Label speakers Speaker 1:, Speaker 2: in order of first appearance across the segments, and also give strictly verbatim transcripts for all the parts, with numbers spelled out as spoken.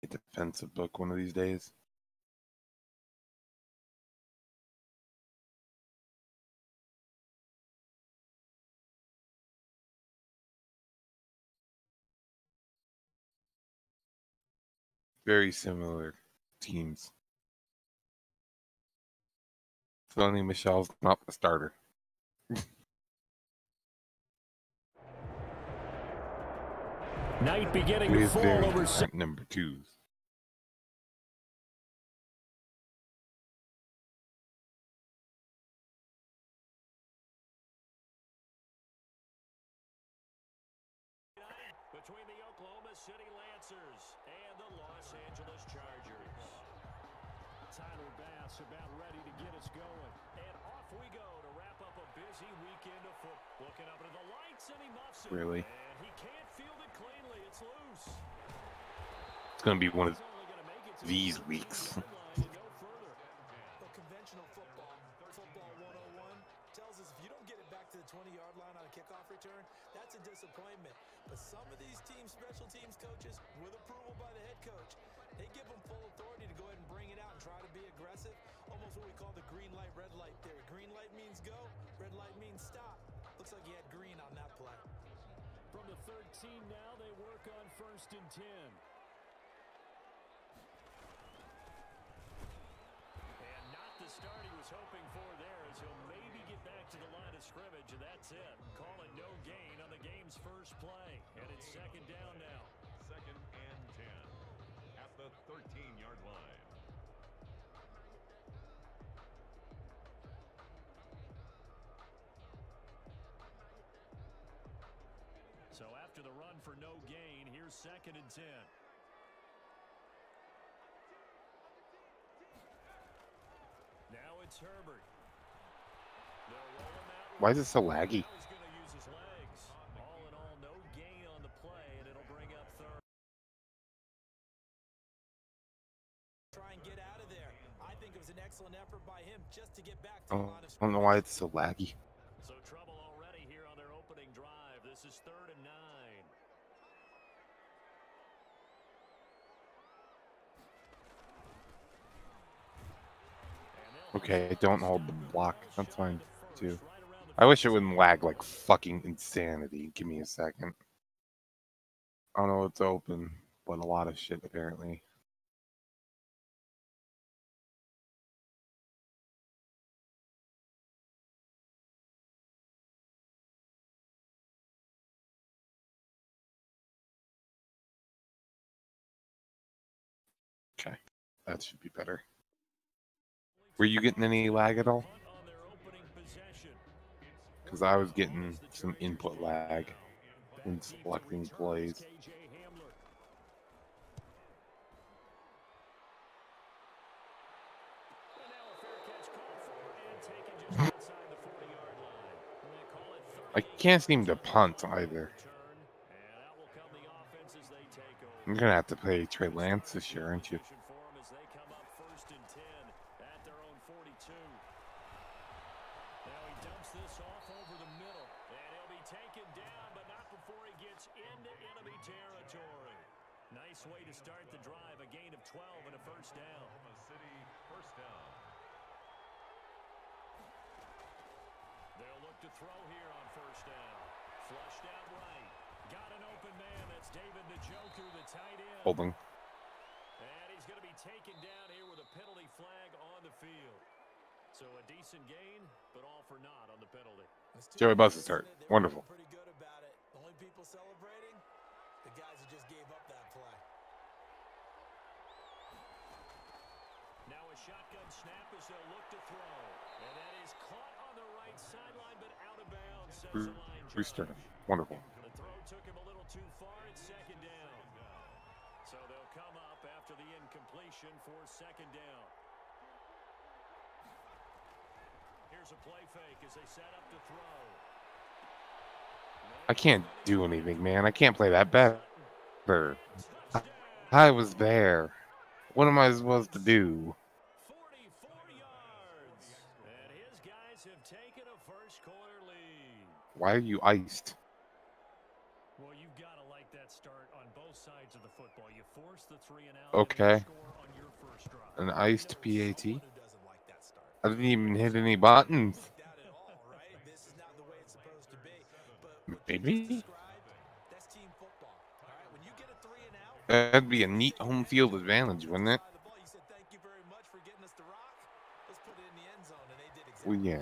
Speaker 1: defensive book one of these days. Very similar teams. Sony Michel's not the starter.
Speaker 2: Night beginning to fall
Speaker 1: very
Speaker 2: over
Speaker 1: number twos.
Speaker 2: between the Oklahoma City Lancers and the Los Angeles Chargers. Tyler Bass about ready to get us going. And off we go to wrap up a busy weekend of football. Looking up into the lights, and he muffs it.
Speaker 1: Really?
Speaker 2: And he can't field it cleanly. It's loose.
Speaker 1: It's going to be one of these weeks.
Speaker 3: Conventional football, football one oh one, tells us if you don't get it back to the twenty-yard line on a kickoff return, that's a disappointment. But some of these team special teams coaches, with approval by the head coach, they give them full authority to go ahead and bring it out and try to be aggressive, almost what we call the green light, red light theory. Green light means go, red light means stop. Looks like he had green on that play.
Speaker 2: From the thirteen now, they work on first and ten. And not the start he was hoping for there, as he'll maybe get back to the line of scrimmage, and that's it. Call it no gain on the game's first play. And it's second down now.
Speaker 4: Second and ten at the thirteen-yard line.
Speaker 2: So after the run for no gain, here's second and ten. Now it's Herbert.
Speaker 1: Why is it so laggy?
Speaker 2: Now he's going to use his legs. All in all, no gain on the play, and it'll bring up third.
Speaker 3: Try and get out of there. I think it was an excellent effort by him just to get back to the
Speaker 1: Oh,
Speaker 3: line of
Speaker 1: I don't know why it's so laggy.
Speaker 2: So trouble already here on their opening drive. This is third and nine.
Speaker 1: Okay, don't hold the block. That's fine, too. I wish it wouldn't lag like fucking insanity. Give me a second. I don't know what's open, but a lot of shit, apparently. Okay, that should be better. Were you getting any lag at all? Because I was getting some input lag in selecting plays. I can't seem to punt either. I'm going to have to play Trey Lance this year, aren't you?
Speaker 2: Nice way to start the drive, a gain of twelve and a first down.
Speaker 4: Oklahoma City, first down.
Speaker 2: They'll look to throw here on first down. Flushed out right. Got an open man. That's David Njoku, the tight end.
Speaker 1: Holding.
Speaker 2: And he's going to be taken down here with a penalty flag on the field. So a decent gain, but all for naught on the penalty.
Speaker 1: Joey Buss is hurt. Wonderful.
Speaker 3: Pretty good about it. The only people celebrating, the guys who just gave up that play.
Speaker 2: Now a shotgun snap as they'll look to throw. And that is caught on the right sideline, but out of bounds, says the line judge.
Speaker 1: Brewster. Wonderful.
Speaker 2: The throw took him a little too far. It's second down. So they'll come up after the incompletion for second down. Here's a play fake as they set up to throw.
Speaker 1: I can't do anything, man. I can't play that better. I was there. What am I supposed to do?
Speaker 2: forty-four yards. And his guys have taken a first quarter lead.
Speaker 1: Why are you iced?
Speaker 2: Well, you've got to like that start on both sides of the football. You force the three and out.
Speaker 1: Okay. An iced P A T? I didn't even hit any buttons. Maybe? That'd be a neat home field advantage, wouldn't it? Well, yeah.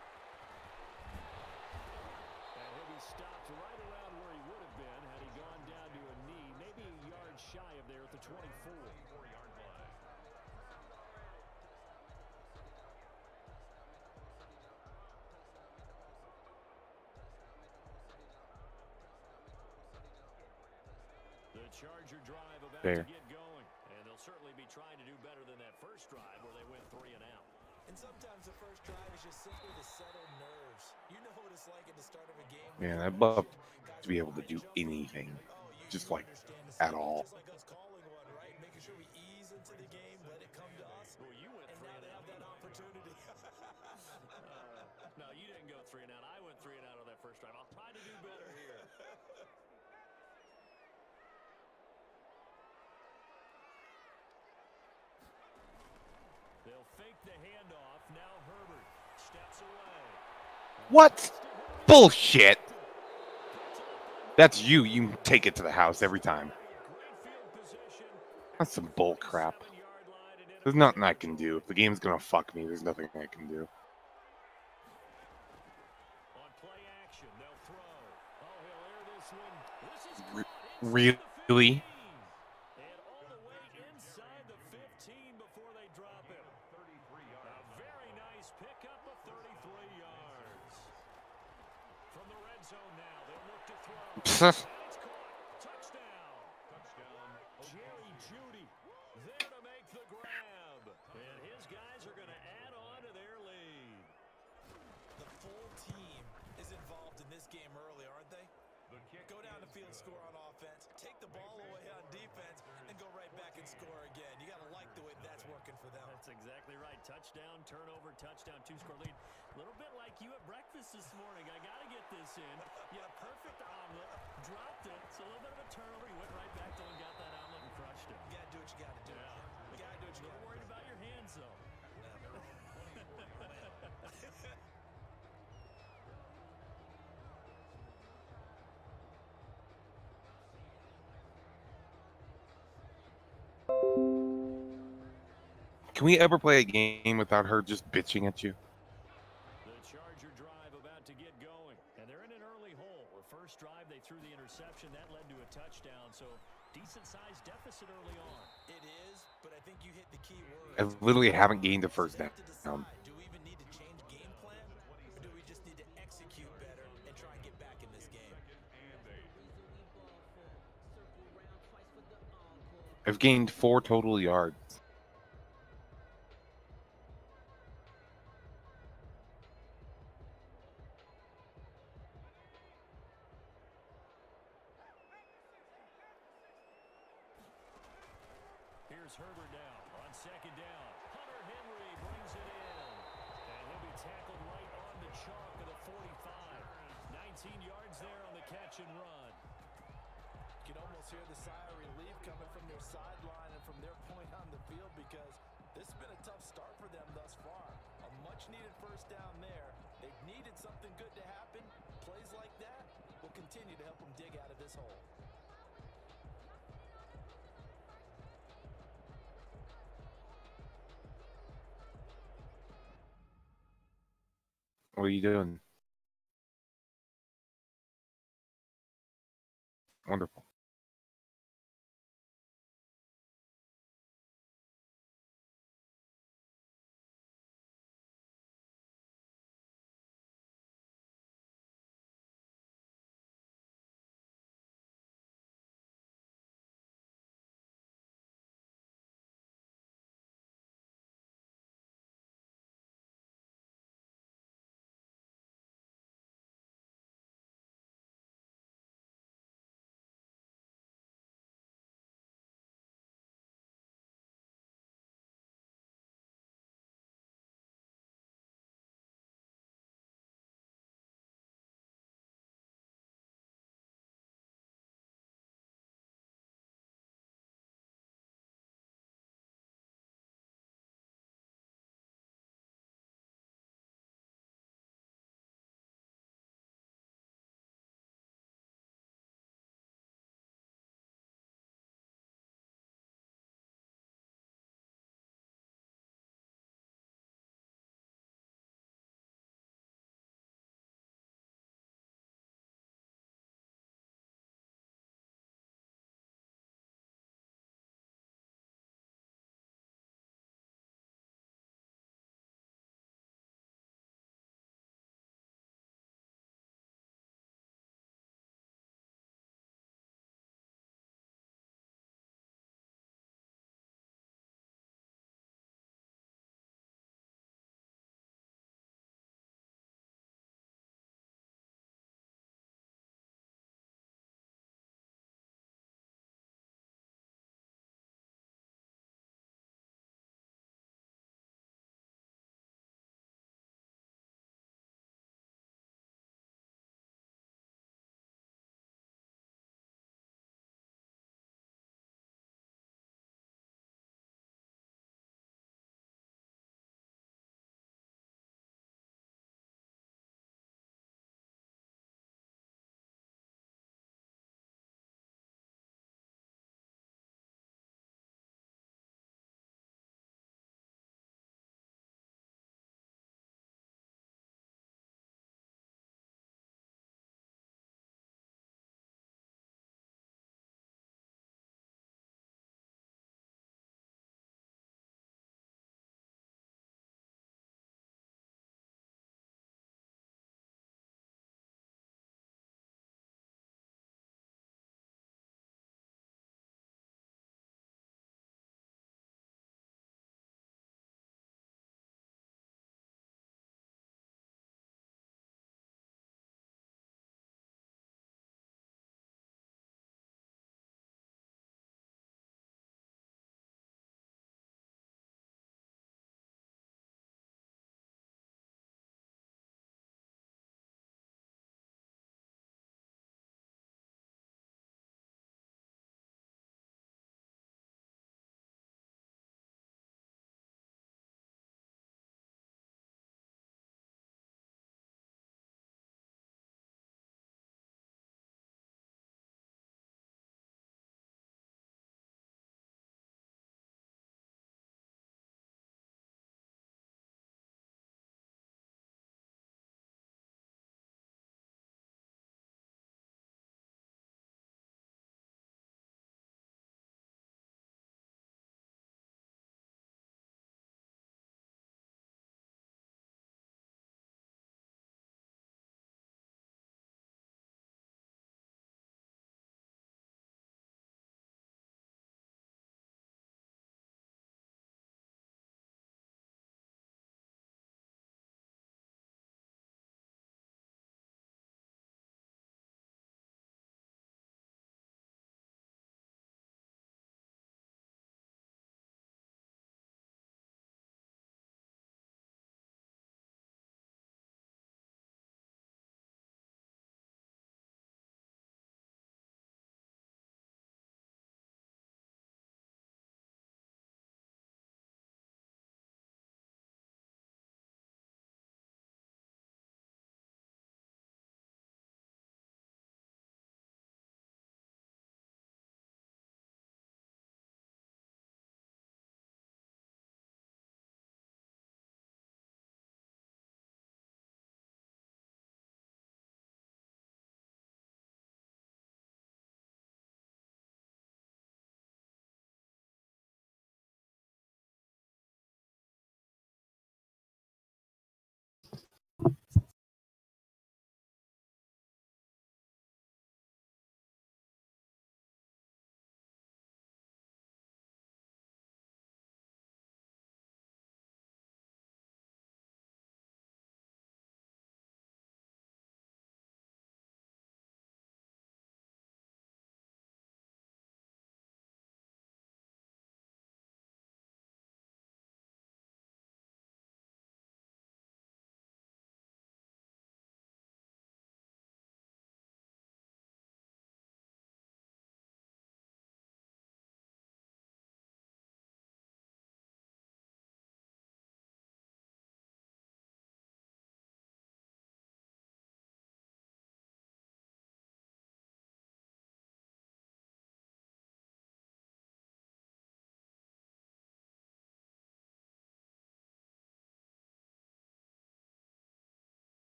Speaker 2: And he'll be stopped right around where he would have been had he gone down to a knee, maybe a yard shy of there at the twenty-four.
Speaker 4: Yard line.
Speaker 2: The Charger drive about
Speaker 1: Fair.
Speaker 2: to get going. And they'll certainly be trying to do better than that first drive where they went three and out.
Speaker 3: And sometimes the first drive is just simply to settle nerves. You know what it's like at the start of a game.
Speaker 1: Man, I'd love to be able to do anything. Just like at all.
Speaker 3: Just like us calling one, right? Making sure we ease into the game, let it come to us.
Speaker 2: Well, you went
Speaker 3: And
Speaker 2: three
Speaker 3: now
Speaker 2: and
Speaker 3: they
Speaker 2: out.
Speaker 3: have that opportunity.
Speaker 2: Uh, no, you didn't go three and out. I went three and out on that first drive. I'll try to do better here. They'll fake the handoff. Now Herbert steps away.
Speaker 1: What? Bullshit. That's you. You take it to the house every time.
Speaker 2: Great field position.
Speaker 1: That's some bull crap.
Speaker 2: Seven-yard line and in
Speaker 1: There's nothing I can do. If the game's gonna fuck me, there's nothing I can do.
Speaker 2: On play action, they'll throw. Oh, he'll air this one. This is
Speaker 1: Re-
Speaker 2: caught inside
Speaker 1: really?
Speaker 2: the fifteen. And all the way inside the fifteen before they drop him. A very nice pickup of thirty-three yards. From the red zone now, they'll look to throw. And it's caught. Touchdown.
Speaker 4: Touchdown.
Speaker 2: Jerry Jeudy there to make the grab. And his guys are going to add on to their lead.
Speaker 3: The full team is involved in this game early, aren't they?
Speaker 4: The kick
Speaker 3: Go down the
Speaker 4: is
Speaker 3: field,
Speaker 4: good.
Speaker 3: score on offense, take the ball away on defense, and go right back and score again. You got to like the way that's working for them.
Speaker 2: That's exactly right. Touchdown, turnover, touchdown, two-score lead. A little bit like you at breakfast this morning. I got to get this in. You had a perfect omelet, dropped it. It's a little bit of a turnover. You went right back though and got that omelet and crushed it.
Speaker 3: You got to do what you got to do.
Speaker 2: Yeah.
Speaker 3: You got to do what you
Speaker 2: A
Speaker 3: got
Speaker 2: little
Speaker 3: to do.
Speaker 2: worried about your hands though.
Speaker 1: Can we ever play a game without her just bitching at you?
Speaker 2: The Charger drive about to get going. And they're in an early hole. The first drive, they threw the interception. That led to a touchdown. So decent-sized deficit early on.
Speaker 3: It is, but I think you hit the key
Speaker 1: I
Speaker 3: word.
Speaker 1: literally haven't gained a first
Speaker 3: We have to
Speaker 1: down.
Speaker 3: decide, do we even need to change game plan, or do we just need to execute better and try and get back in this game?
Speaker 1: I've gained four total yards.
Speaker 2: Here's Herbert now on second down. Hunter Henry brings it in. And he'll be tackled right on the chalk of the forty-five. nineteen yards there on the catch and run.
Speaker 3: You can almost hear the sigh of relief coming from their sideline and from their point on the field because this has been a tough start for them thus far. A much-needed first down there. They've needed something good to happen. Plays like that will continue to help them dig out of this hole.
Speaker 1: What are you doing? Wonderful.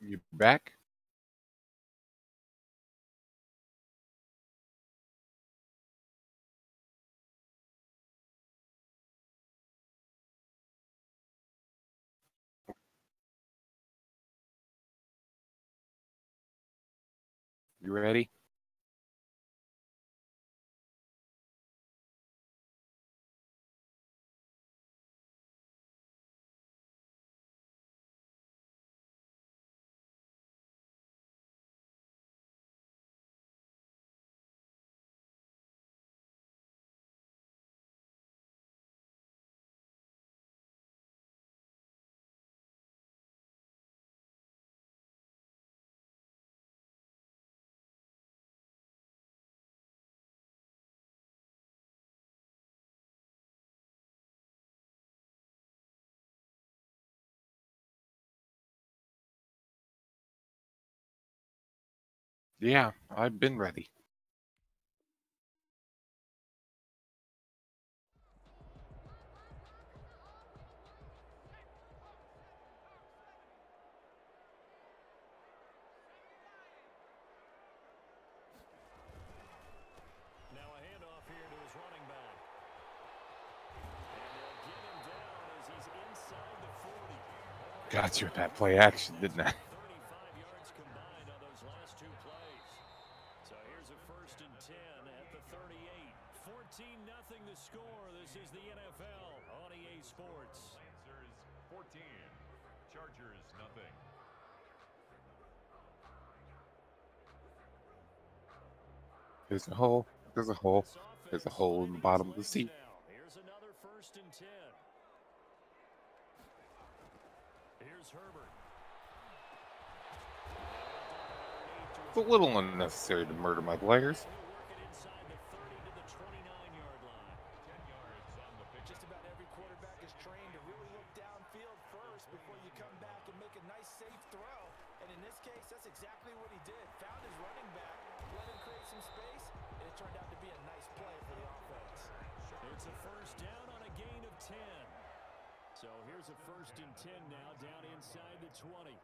Speaker 1: You back? You ready? Yeah, I've been ready.
Speaker 2: Now a handoff here to his running back. And they'll get him down as he's inside the forty.
Speaker 1: Got you with that play action, didn't I?
Speaker 2: thirty-five yards combined on those last two plays. So here's a first and ten at the thirty-eight. fourteen nothing the score. This is the N F L on E A Sports.
Speaker 4: Lancers fourteen, Chargers nothing.
Speaker 1: There's a hole. There's a hole. There's a hole in the bottom of the seat.
Speaker 2: Here's another first and ten. Here's Herbert.
Speaker 1: It's a little unnecessary to murder my players.
Speaker 2: He'll work it inside the thirty to the twenty-nine-yard line.
Speaker 4: ten yards on the pitch.
Speaker 3: Just about every quarterback is trained to really look downfield first before you come back and make a nice, safe throw. And in this case, that's exactly what he did. Found his running back, let him create some space, and it turned out to be a nice play for the offense.
Speaker 2: It's a first down on a gain of ten. So here's a first and ten now down inside the twenty.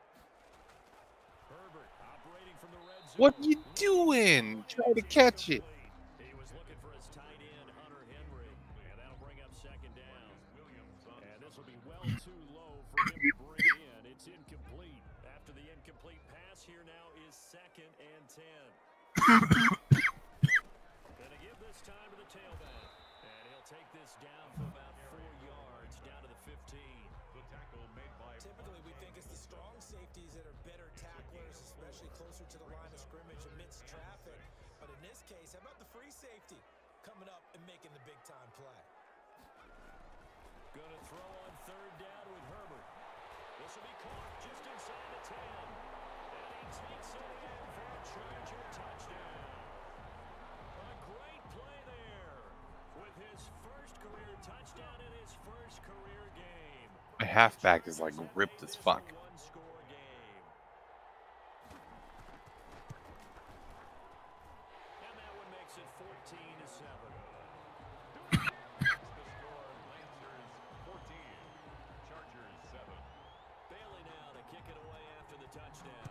Speaker 2: Herbert operating from the red zone.
Speaker 1: What you doing? Try to catch it.
Speaker 2: He was looking for his tight end, Hunter Henry, and that'll bring up second down. And this will be well too low for him to bring in. It's incomplete. After the incomplete pass, here now is second and ten. Gonna give this time to the tailback. And he'll take this down for about four yards, down to the fifteen.
Speaker 4: The tackle made by
Speaker 3: Typically, we think it's the strong safeties that are better tacklers, especially closer to the line of scrimmage amidst traffic. But in this case, how about the free safety coming up and making the big-time play?
Speaker 2: Gonna throw on third down with Herbert. This will be caught just inside the ten. And he takes it in for a Charger touchdown. A great play there with his first career touchdown in his first career game.
Speaker 1: My halfback is like ripped as fuck.
Speaker 2: One score game. And that one makes it fourteen to seven.
Speaker 4: the score. Lancers fourteen, Chargers seven.
Speaker 2: Bailey now to kick it away after the touchdown.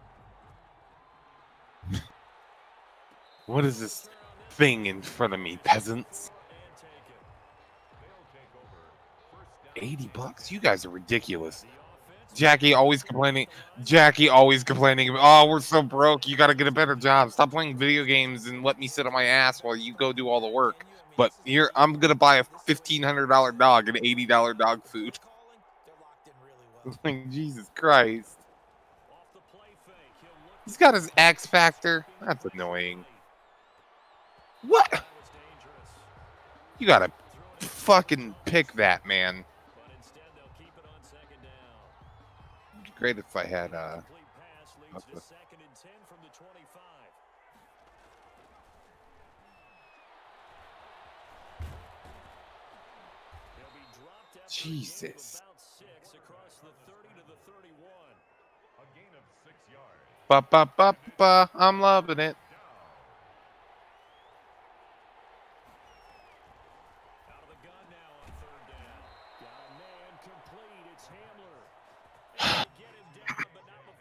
Speaker 1: What is this thing in front of me, peasants?
Speaker 2: And take it.
Speaker 4: They'll take over. First down.
Speaker 1: eighty bucks? You guys are ridiculous.
Speaker 2: The offense.
Speaker 1: Jackie always complaining. Jackie always complaining. Oh, we're so broke. You got to get a better job. Stop playing video games and let me sit on my ass while you go do all the work. But here, I'm going to buy a fifteen hundred dollar dog and eighty dollar dog food.
Speaker 3: They're locked in really well.
Speaker 1: Like, Jesus Christ.
Speaker 2: Off the play fake. He'll look
Speaker 1: He's got his X Factor. That's annoying. What?
Speaker 2: That was dangerous.
Speaker 1: You got to
Speaker 2: Throw it
Speaker 1: fucking pick that, man.
Speaker 2: but instead they'll keep it on second down.
Speaker 1: It'd be great if I had, uh,
Speaker 2: Complete pass leads to
Speaker 1: okay.
Speaker 2: second and ten from the twenty-five. He'll be dropped after a gain of
Speaker 1: Jesus.
Speaker 2: about six across the thirty to the thirty-one.
Speaker 4: A gain of six yards.
Speaker 1: Ba ba ba ba. I'm loving it.
Speaker 2: Out of the gun now on third down. Got a man complete. It's Hamler. Get him down, but not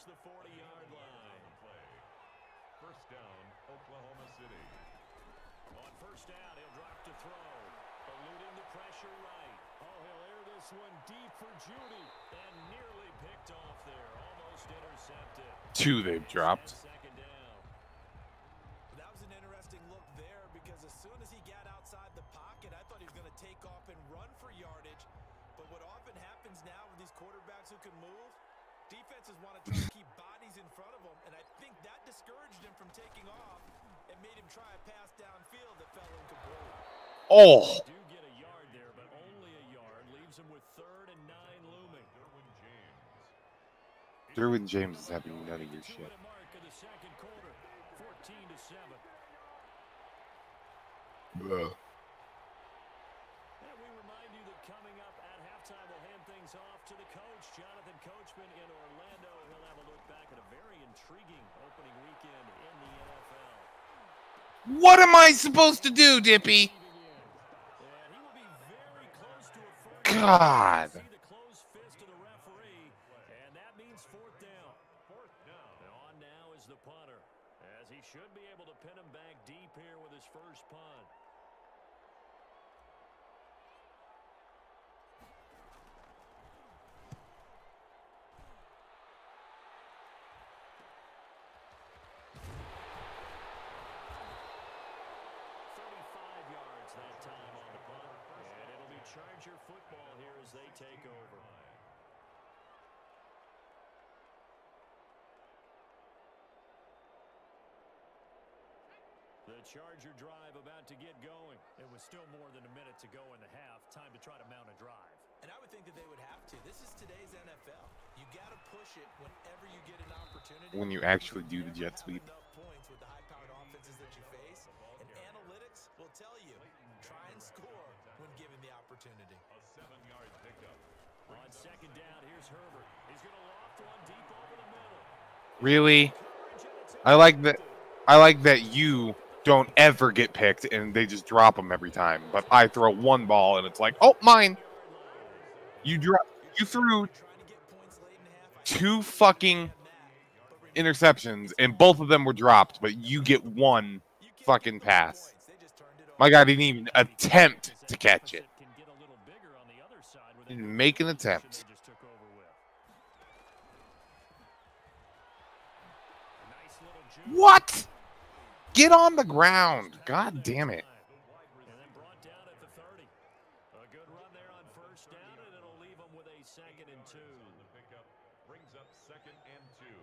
Speaker 2: across the forty-yard line.
Speaker 4: Play. First down, Oklahoma City.
Speaker 2: On first down, he'll drop to throw. Eluding the pressure right. Oh, he'll air this one deep for Judy. And nearly picked off there. Almost intercepted.
Speaker 1: Two they've dropped.
Speaker 2: Second down.
Speaker 3: That was an interesting look there because as soon as he got outside the pocket, I thought he was going to take off and run for yardage. But what often happens now with these quarterbacks who can move, defenses want to try to keep bodies in front of them, and I think that discouraged him from taking off and made him try a pass downfield that fell incomplete.
Speaker 1: Oh.
Speaker 2: Do get a yard there, but only a yard. Leaves him with third and nine looming.
Speaker 4: Derwin James.
Speaker 1: Derwin James is having none of your shit.
Speaker 2: Two-minute mark of the second quarter, fourteen to seven.
Speaker 1: Ugh.
Speaker 2: And we remind you that coming up at halftime, we'll hand things off to the coach, Jonathan Coachman in Orlando. He'll have a look back at a very intriguing opening weekend in the N F L.
Speaker 1: What am I supposed to do, Dippy?
Speaker 2: And he will be very close to a first
Speaker 1: God.
Speaker 2: down. See the closed fist of the referee, and that means fourth down.
Speaker 4: Fourth down.
Speaker 2: And on now is the punter, as he should be able to pin him back deep here with his first punt. thirty-five yards that time on the punt, and it'll be Charger football here as they take over. The Charger drive about to get going. It was still more than a minute to go in the half. Time to try to mount a drive.
Speaker 3: And I would think that they would have to. This is today's N F L. You got to push it whenever you get an opportunity.
Speaker 1: When you actually do the jet sweep.
Speaker 3: Enough points with the high-powered offenses that you face, and analytics will tell you try and score when given the opportunity.
Speaker 4: A seven-yard pickup.
Speaker 2: On second down, here's Herbert. He's going to loft one deep over the middle.
Speaker 1: Really? I like that. I like that you don't ever get picked and they just drop them every time. But I throw one ball and it's like, oh, mine. You drop. You threw two fucking interceptions and both of them were dropped, but you get one fucking pass. My guy didn't even attempt to catch it. Didn't make an attempt. What? Get on the ground. God damn it.
Speaker 2: And then brought down at the thirty. A good run there on first down, and it'll leave them with a second and two.
Speaker 4: The pickup brings up second and two.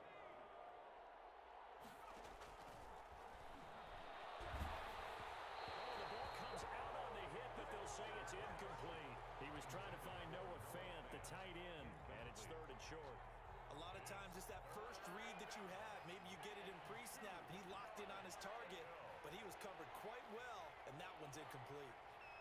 Speaker 2: Oh, the ball comes out on the hit, but they'll say it's incomplete. He was trying to find Noah Fant, the tight end, and it's third and short.
Speaker 3: A lot of times it's that first read that you have. Maybe you get it in pre-snap. He locked in on his target, but he was covered quite well, and that one's incomplete.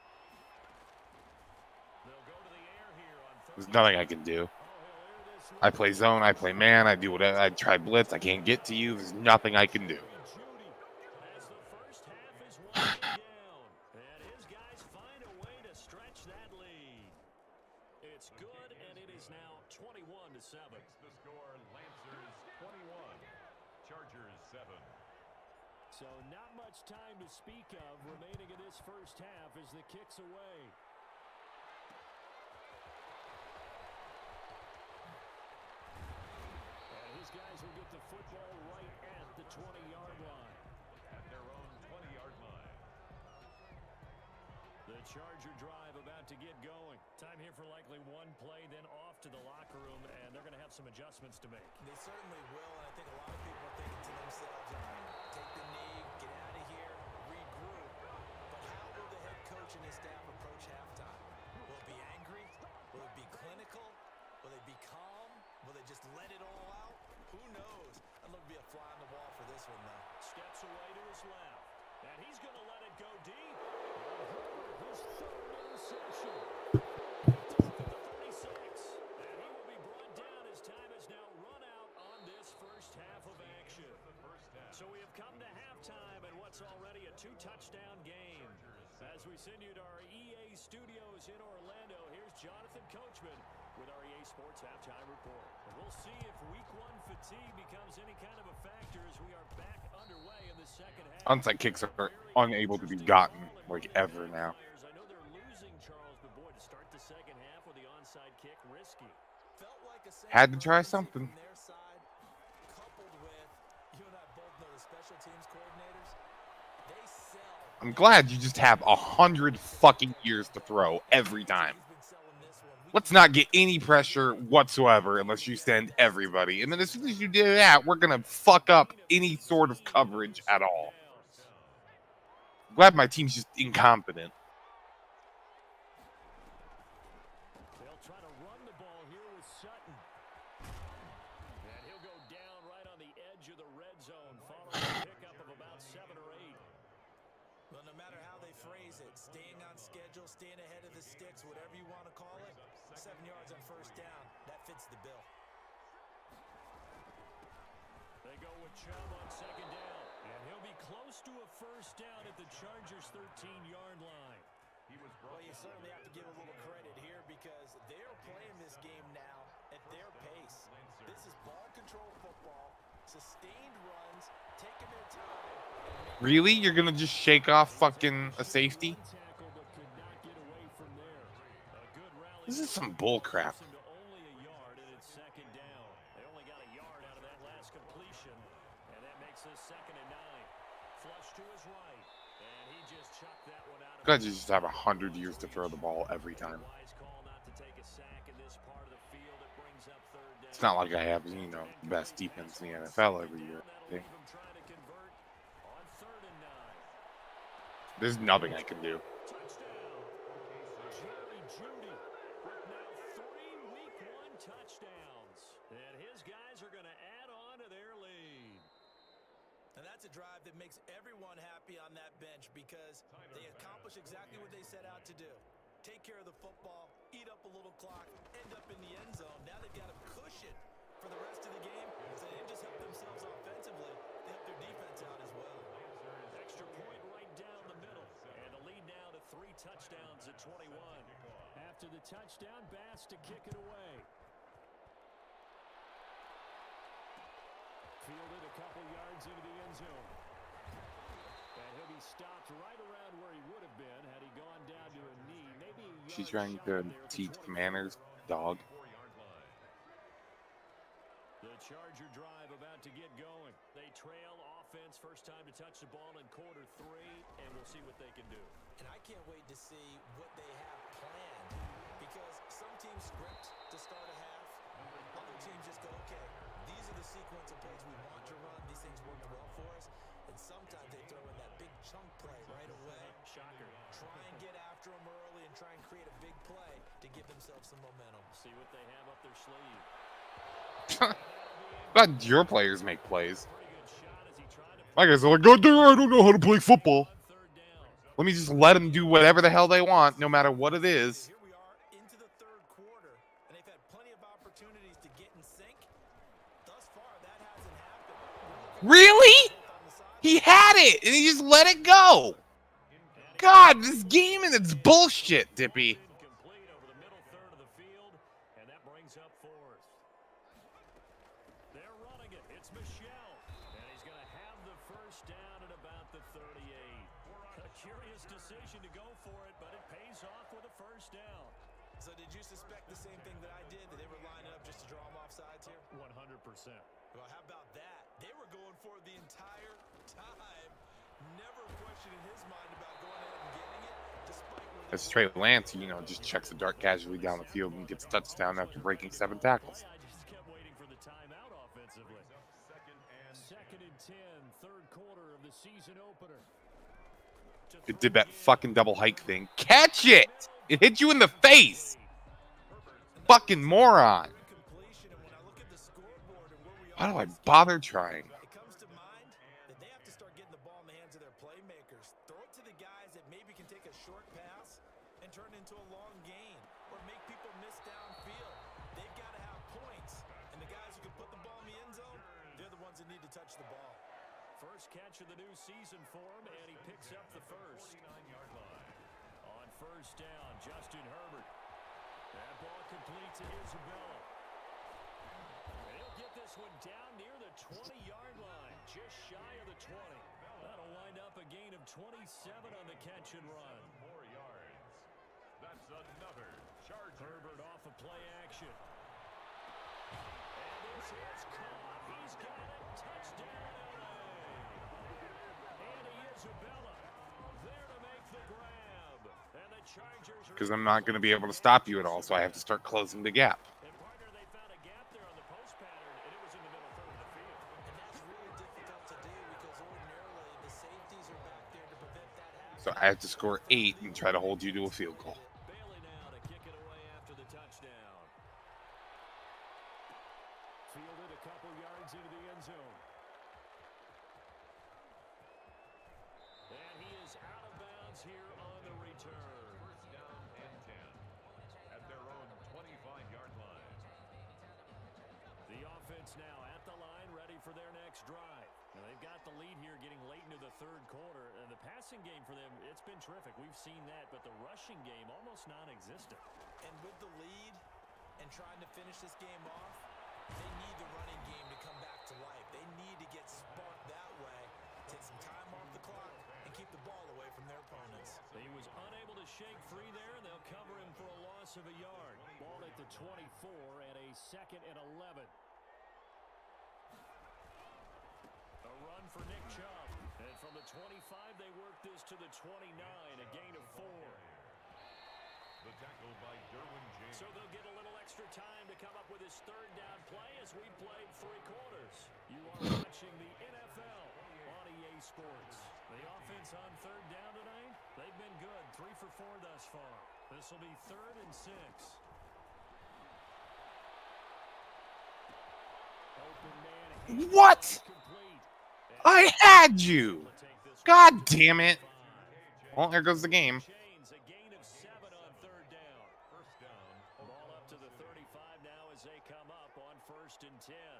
Speaker 2: They'll go to the air here on third.
Speaker 1: There's nothing I can do.
Speaker 2: Oh, he'll air this one.
Speaker 1: I play zone. I play man. I do whatever. I try blitz. I can't get to you. There's nothing I can do.
Speaker 2: Judy, as the first half is winding down, and his guys find a way to stretch that lead. It's good, and it is now twenty-one to seven.
Speaker 4: Makes the score Lancers twenty-one. Chargers seven.
Speaker 2: So not much time to speak of remaining in this first half as the kick's away. And his guys will get the football right at the twenty-yard line.
Speaker 4: At their own twenty-yard line.
Speaker 2: The Charger drive about to get going. Time here for likely one play, then off to the locker room, and they're going to have some adjustments to make.
Speaker 3: They certainly will, and I think a lot of people are thinking to themselves, all right, take the knee, get out of here, regroup. But how will the head coach and his staff approach halftime? Will it be angry? Will it be clinical? Will they be calm? Will they just let it all out? Who knows? I'd love to be a fly on the wall for this one, though.
Speaker 2: Steps away to his left, and he's going to let it go deep. Herbert, his third interception. thirty-six, and he will be brought down as time is now run out on this first half of action. So we have come to halftime and what's already a two-touchdown game. As we send you to our E A studios in Orlando, here's Jonathan Coachman with our E A Sports Halftime Report. And we'll see if week one fatigue becomes any kind of a factor as we are back underway in the second half.
Speaker 1: Onside kicks are unable to be gotten like ever now.
Speaker 2: I know they're losing Charles, but boy, to start the second half with the onside kick, risky.
Speaker 3: Felt like a
Speaker 1: Had to try something.
Speaker 3: from their side, coupled with, you and I both know the special teams coordinators, they sell.
Speaker 1: I'm glad you just have a hundred fucking years to throw every time.
Speaker 3: He's been selling this one. We
Speaker 1: Let's not get any pressure whatsoever unless you send everybody. And then as soon as you do that, we're going to fuck up any sort of coverage at all. I'm glad my team's just incompetent.
Speaker 2: They'll try to run the ball here with Sutton. And he'll go down right on the edge of the red zone following a pickup of about seven or eight.
Speaker 3: Well, no matter how they phrase it, staying on schedule, staying ahead of the sticks, whatever you want to call it, seven yards on first down, that fits the bill.
Speaker 2: They go with Chubb on second down. And he'll be close to a first down at the Chargers' thirteen-yard line.
Speaker 3: Well, you certainly have to give a little credit here because they're playing this game now at their pace. This is ball control football, sustained runs, taking their time.
Speaker 1: Really? You're going to just shake off fucking a safety?
Speaker 2: Tackle, but could not get away from there. A good rally.
Speaker 1: This is some bull crap.
Speaker 2: To only a yard, and it's second down. They only got a yard out of that last completion, and that makes this second and nine. Flush to his right, and he just chucked that one out.
Speaker 1: Glad you just have a hundred years to throw the ball every time.
Speaker 2: Wise call not to take a sack in this part of the field. It brings up third down.
Speaker 1: It's not like I have, you know, the best defense in the N F L every year.
Speaker 2: That'll leave him trying to convert on third and nine.
Speaker 1: There's nothing I can do.
Speaker 2: Touchdown. Jerry Jeudy with now three week one touchdowns. And his guys are going to add on to their lead.
Speaker 3: And that's a drive that makes everyone happy on that bench because they accomplish exactly what they set out to do. Take care of the football, eat up a little clock, end up in the end zone. Now they've got a cushion for the rest of the game. So they didn't just help themselves offensively, they helped their defense out as well.
Speaker 2: Extra point right down the middle. And the lead now to three touchdowns at twenty-one. After the touchdown, Bass to kick it away. Fielded a couple yards into the end zone. And he'll be stopped right around where he would have been had he gone down to a knee. Maybe a
Speaker 1: She's
Speaker 2: yard
Speaker 1: trying
Speaker 2: shy
Speaker 1: to
Speaker 2: there at the
Speaker 1: teach
Speaker 2: twenty.
Speaker 1: manners, dog.
Speaker 2: The Charger drive about to get going. They trail offense, first time to touch the ball in quarter three, and we'll see what they can do.
Speaker 3: And I can't wait to see what they have planned because some teams script to start a half. Other teams just go, okay, these are the sequence of plays we want to run. These things worked well for us. And sometimes they throw in that big chunk play right away.
Speaker 2: Shocker.
Speaker 3: Try and get after them early and try and create a big play to give themselves some momentum.
Speaker 2: See what they have up their sleeve.
Speaker 1: Glad your players make plays.
Speaker 2: Pretty good shot as he tried to
Speaker 1: My guys are like, God damn, I don't know how to play football.
Speaker 2: on third down.
Speaker 1: Let me just let them do whatever the hell they want, no matter what it is.
Speaker 3: Here we are into the third quarter, and they've had plenty of opportunities to get in sync. Thus far, that hasn't happened.
Speaker 1: Really? He had it, and he just let it go. God, this game and it's bullshit, Dippy.
Speaker 2: Incomplete over the middle third of the field, and that brings up fourth. They're running it. It's Michelle, and he's going to have the first down at about the thirty-eight. A curious decision to go for it, but it pays off with a first down.
Speaker 3: So did you suspect the same thing that I did, that they were lining up just to draw them off sides here?
Speaker 2: one hundred percent.
Speaker 3: Well, how about that? They were going for it the entire time. Never questioning his mind about going ahead and getting it, despite where they
Speaker 1: As Trey Lance, you know, just checks the dart casually down the field and gets a touchdown after breaking seven tackles.
Speaker 2: I just kept waiting for the timeout offensively. Second and ten, third quarter of the season opener.
Speaker 1: It did that fucking double hike thing. Catch it! It hit you in the face! Fucking moron.
Speaker 3: completion, and when I look at the scoreboard and where we
Speaker 1: Why
Speaker 3: are,
Speaker 1: do I bother trying?
Speaker 3: it comes to mind that they have to start getting the ball in the hands of their playmakers. Throw it to the guys that maybe can take a short pass and turn it into a long gain or make people miss downfield. They've got to have points, and the guys who can put the ball in the end zone, they're the ones that need to touch the ball.
Speaker 2: First catch of the new season for him, and he picks up the first. On first down, Justin Herbert. That ball complete to Isabella. And he'll get this this one down near the twenty-yard line, just shy of the twenty. That'll wind up a gain of twenty-seven on the catch and run.
Speaker 4: More yards. That's another Charger.
Speaker 2: Herbert off of play action. And this is caught. He's got it. Touchdown, L A. Andy Isabella there to make the grab. And the Chargers are...
Speaker 1: Because I'm not going to be able to stop you at all, so I have to start closing the gap.
Speaker 2: And partner, they found a gap there on the post pattern, and it was in the middle third of the field.
Speaker 3: And that's really difficult to do because ordinarily the safeties are back there to prevent that happening.
Speaker 1: So I have to score eight and try to hold you to a field goal.
Speaker 2: Bailey now to kick it away after the touchdown. Fielded a couple yards into the end zone. And he is out of bounds here on the return.
Speaker 4: First down and ten at their own twenty-five-yard line.
Speaker 2: The offense now at the line, ready for their next drive. Now they've got the lead here getting late into the third quarter. And the passing game for them, it's been terrific. We've seen that, but the rushing game almost non-existent.
Speaker 3: And with the lead and trying to finish this game off, they need the running game to come back to life. They need to get sparked that way, take some time off the clock, and keep the ball away from their opponents.
Speaker 2: He was unable to shake free there, and they'll cover him for a loss of a yard. Ball at the twenty-four and a second and eleven. A run for Nick Chubb. And from the twenty-five, they work this to the twenty-nine, a gain of four.
Speaker 4: The tackle by Derwin James.
Speaker 2: So they'll get a little extra time to come up with his third down play as we played three quarters. You are watching the N F L on E A Sports. The offense on third down tonight, they've been good. Three for four thus far. This will be third and six. Open man.
Speaker 1: What?
Speaker 2: Complete.
Speaker 1: I had you! God damn it! Well, there goes the game.
Speaker 2: Chains, a gain of seven on third down.
Speaker 4: First down.
Speaker 2: Ball up to the thirty-five now as they come up on first and ten.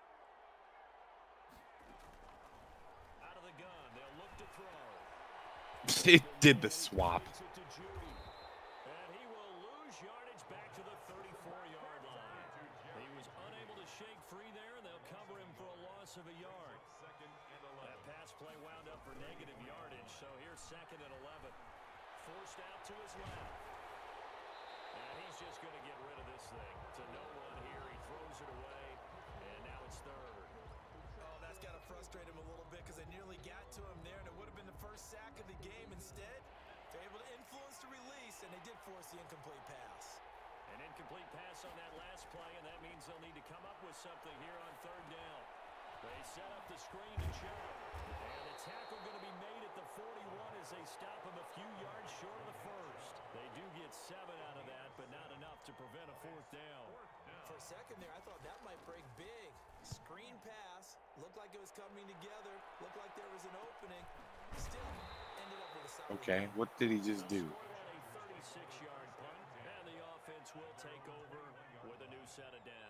Speaker 2: Out of the gun, they'll look to throw.
Speaker 1: It did the swap.
Speaker 2: Gets it to Judy. And he will lose yardage back to the thirty-four-yard line. He was unable to shake free there, and they'll cover him for a loss of a yard.
Speaker 4: Second and
Speaker 2: That
Speaker 4: eleven.
Speaker 2: pass play wound up for negative yardage, so here's second and eleven. Forced out to his left. And he's just going to get rid of this thing. To no one here. He throws it away, and now it's third.
Speaker 3: Oh, that's got to frustrate him a little bit because they nearly got to him there, and it would have been the first sack of the game. Instead, they're able to influence the release, and they did force the incomplete pass.
Speaker 2: An incomplete pass on that last play, and that means they'll need to come up with something here on third down. They set up the screen to Chubb. And the tackle going to be made at the forty-one as they stop him a few yards short of the first. They do get seven out of that, but not enough to prevent a fourth down.
Speaker 3: For a second there, I thought that might break big. Screen pass. Looked like it was coming together. Looked like there was an opening. Still ended up with a solid.
Speaker 1: Okay, what did he just do?
Speaker 2: A thirty-six-yard punt, and the offense will take over with a new set of downs.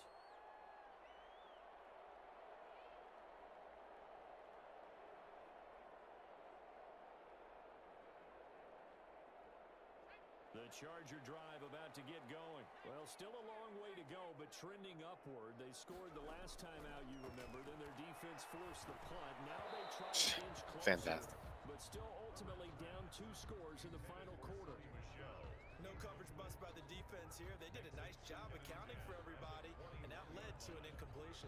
Speaker 2: The Charger drive about to get going. Well, still a long way to go, but trending upward. They scored the last time out, you remember. Then their defense forced the punt. Now they try to inch closer.
Speaker 1: Fantastic.
Speaker 2: But still ultimately down two scores in the final quarter.
Speaker 3: No coverage bust by the defense here. They did a nice job accounting for everybody, and that led to an incompletion.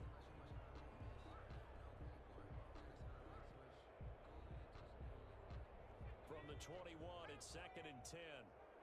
Speaker 2: From the twenty-one, it's second and ten.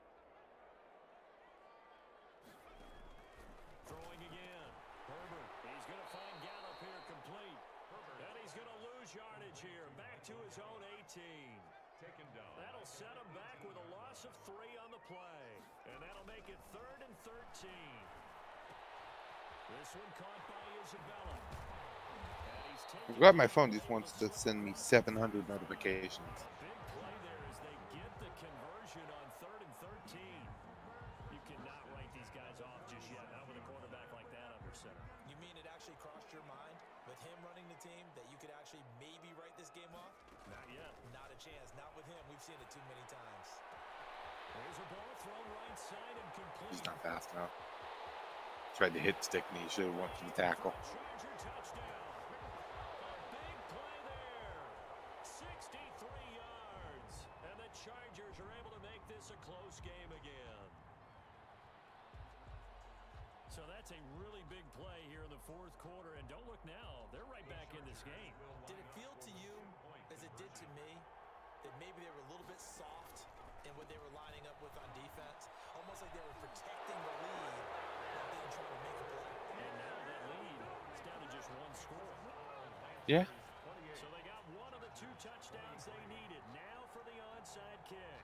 Speaker 2: Throwing again. Herbert, he's going to find Gallup here complete. And he's going to lose yardage here. Back to his own eighteen.
Speaker 4: Taken down.
Speaker 2: That'll set him back with a loss of three on the play. And that'll make it third and thirteen. This one caught by Isabella. And he's taken...
Speaker 1: I'm glad my phone just wants to send me seven hundred notifications.
Speaker 2: Big play there as they get the conversion on third and thirteen. You cannot write these guys off just yet, not with a quarterback like that under center.
Speaker 3: You mean it actually crossed your mind with him running the team that you could actually maybe write this game off?
Speaker 2: Not yet.
Speaker 3: Not a chance. Not with him. We've seen it too many times.
Speaker 2: There's a ball thrown right side and complete.
Speaker 1: He's not fast enough. Tried to hit stick me. He should have went for the tackle.
Speaker 2: Charger touchdown. A big play there. sixty-three yards. And the Chargers are able to make this a close game again. So that's a really big play here in the fourth quarter. And don't look now. They're right back in this game.
Speaker 3: Did it feel to you, as it did to me, that maybe they were a little bit soft in what they were lining up with on defense? Almost like they were protecting the lead while then trying to make a play.
Speaker 2: And now that lead is down to just one score.
Speaker 1: Yeah.
Speaker 2: So they got one of the two touchdowns they needed. Now for the onside kick.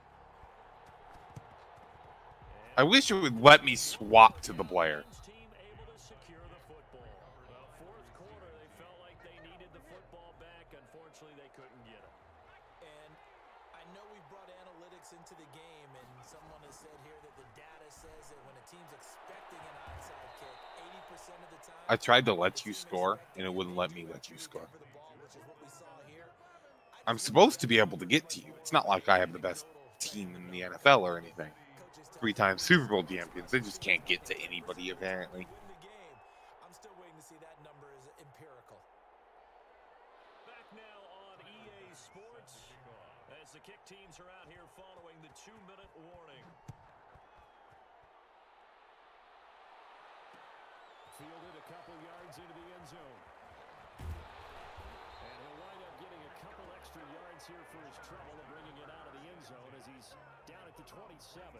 Speaker 1: I wish it would let me swap to the player.
Speaker 2: Team able to secure the football. Well, fourth quarter, they felt like they needed the football back. Unfortunately, they couldn't get it.
Speaker 3: And I know we brought analytics into the game, and someone has said here that the data says that when a team's expecting an onside kick, eighty percent of the time,
Speaker 1: I tried to let you score, and it wouldn't let me let you score.
Speaker 3: for the ball, which is what we saw here.
Speaker 1: I'm supposed to be able to get to you. It's not like I have the best team in the N F L or anything. Three-time Super Bowl champions. They just can't get to anybody, apparently.
Speaker 3: Win the game. I'm still waiting to see that number is empirical.
Speaker 2: Back now on E A Sports as the kick teams are out here following the two-minute warning. Fielded a couple yards into the end zone. And he'll wind up getting a couple extra yards here for his trouble of bringing it out of the end zone as he's down at the twenty-seven.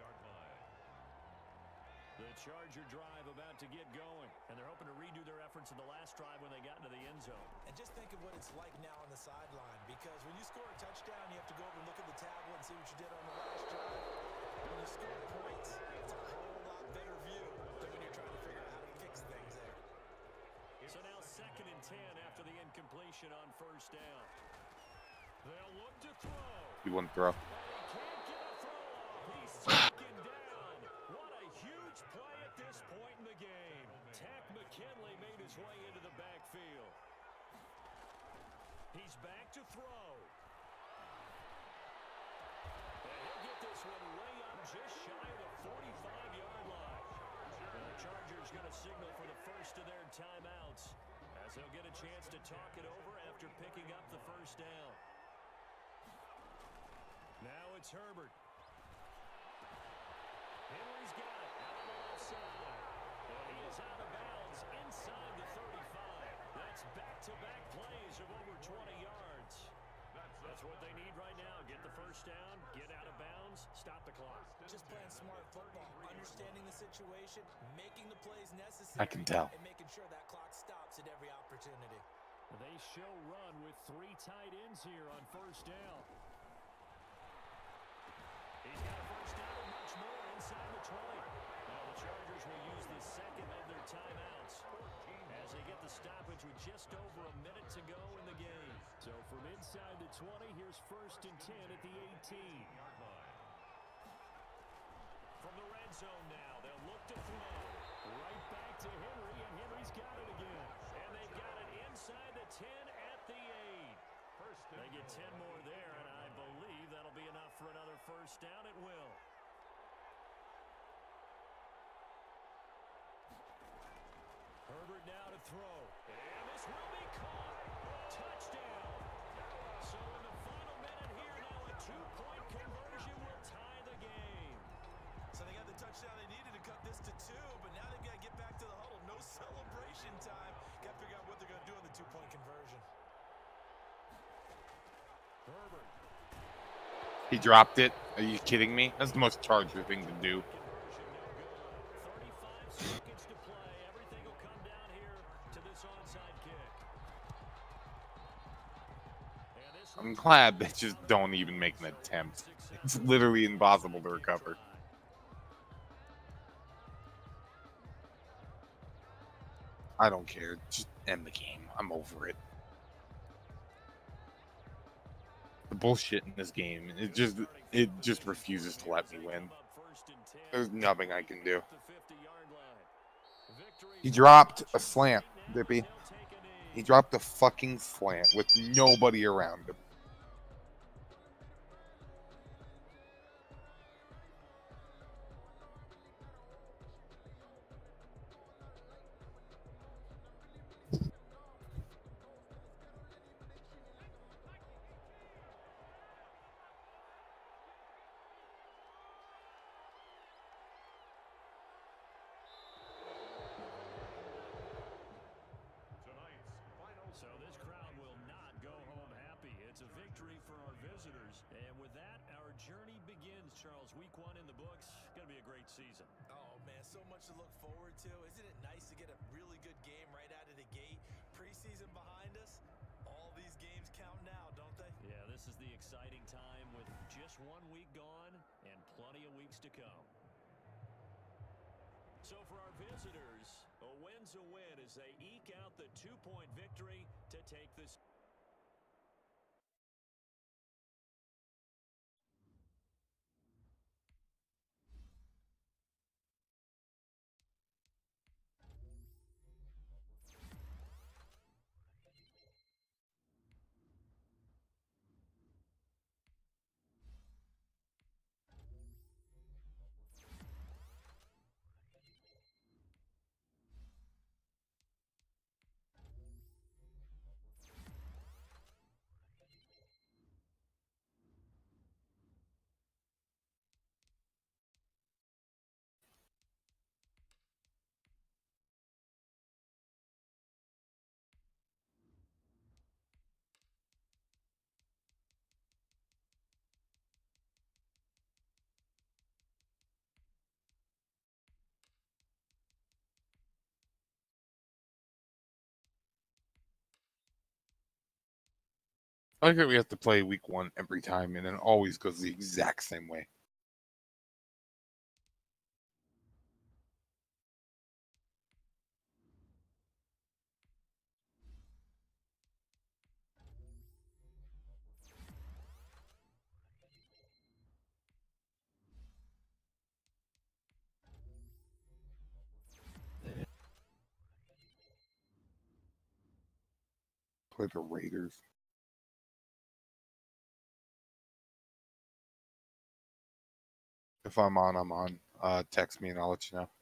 Speaker 2: The Charger drive about to get going, and they're hoping to redo their efforts in the last drive when they got into the end zone.
Speaker 3: And just think of what it's like now on the sideline, because when you score a touchdown, you have to go over and look at the tablet and see what you did on the last drive. When you score points, it's a whole lot better view than when you're trying to figure out how to fix things there.
Speaker 2: So now second and ten after the incompletion on first down. They'll look to throw.
Speaker 1: He wouldn't throw.
Speaker 2: He can't get a throw off. He's taken down. What a huge play at this point in the game. Takk McKinley made his way into the backfield. He's back to throw. And he'll get this one way up just shy of the forty-five-yard line. And the Chargers going to signal for the first of their timeouts as they'll get a chance to talk it over after picking up the first down. Now it's Herbert. Henry's got it out on the left side. And he is out of bounds inside the thirty-five. That's back-to-back plays of over twenty yards. That's what they need right now. Get the first down, get out of bounds, stop the clock.
Speaker 3: Just playing smart football, understanding the situation, making the plays necessary.
Speaker 1: I can tell.
Speaker 3: And making sure that clock stops at every opportunity.
Speaker 2: They show run with three tight ends here on first down. He's got a first down and much more inside the twenty. Now the Chargers will use the second of their timeouts as they get the stoppage with just over a minute to go in the game. So from inside the twenty, here's first and ten at the eighteen. From the red zone now, they'll look to throw. Right back to Henry, and Henry's got it again. And they've got it inside the ten at the eight. They get ten more there, and I believe that'll be enough for another first down. It will. Herbert now to throw. And this will be caught. Touchdown. So in the final minute here now, a two-point conversion will tie the game.
Speaker 3: So they got the touchdown they needed to cut this to two, but now they've got to get back to the huddle. No celebration time. Got to figure out what they're going to do on the two-point conversion.
Speaker 2: Herbert.
Speaker 1: He dropped it. Are you kidding me? That's the most Charger thing to do.
Speaker 2: thirty-five seconds to play. Everything will come down here to this onside kick. And this
Speaker 1: I'm glad they just don't even make an attempt. It's literally impossible to recover. I don't care. Just end the game. I'm over it. The bullshit in this game, it just it just refuses to let me win. There's nothing I can do. He dropped a slant, Dippy. He dropped a fucking slant with nobody around him.
Speaker 2: journey begins, Charles. Week one in the books. Going to be a great season.
Speaker 3: Oh, man, so much to look forward to. Isn't it nice to get a really good game right out of the gate? Preseason behind us. All these games count now, don't they?
Speaker 2: Yeah, this is the exciting time with just one week gone and plenty of weeks to come. So for our visitors, a win's a win as they eke out the two-point victory to take this.
Speaker 1: I like that we have to play week one every time, and then it always goes the exact same way. Play the Raiders. If I'm on, I'm on. Uh, text me and I'll let you know.